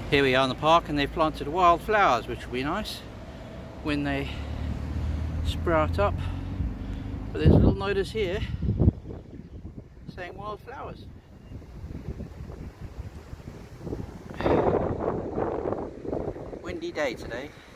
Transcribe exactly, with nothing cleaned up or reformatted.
Here we are in the park, and they've planted wildflowers, which will be nice when they sprout up. But there's a little notice here saying wildflowers. Windy day today.